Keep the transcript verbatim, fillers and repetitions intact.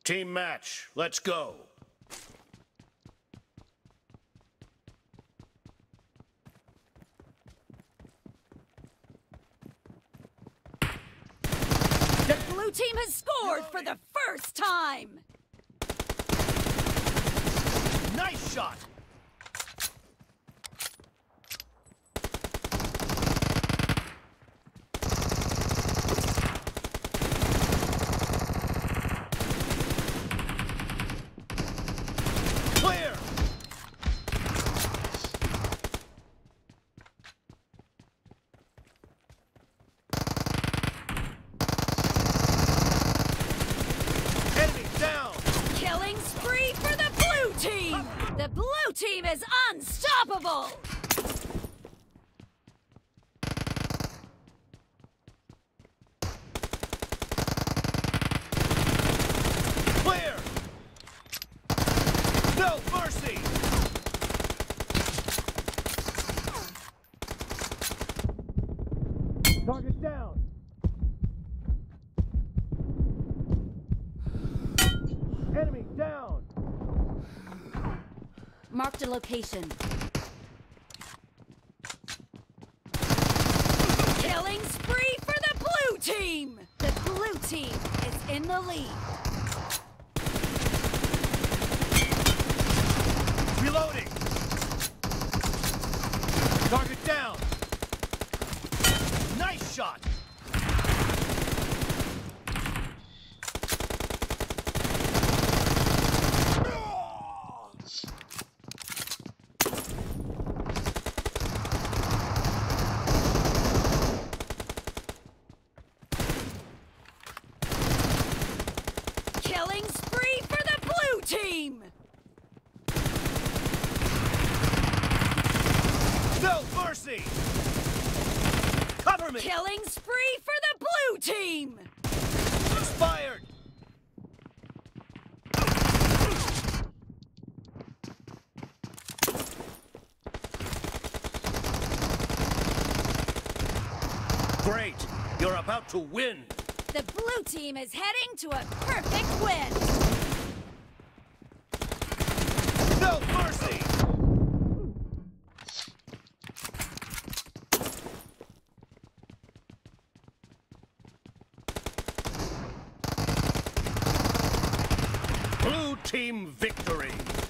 Team match, let's go. The blue team has scored for the first time! Nice shot! Clear! Enemy down! Killing spree for the blue team! The blue team is unstoppable! Clear! No mercy! Target down! Enemy down! Marked a location. Killing spree for the blue team! The blue team is in the lead. Reloading! Target down! Nice shot! Killing spree for the blue team! No mercy! Cover me! Killing spree for the blue team! Expired! Great! You're about to win! The blue team is heading to a perfect win! No mercy! Blue team victory!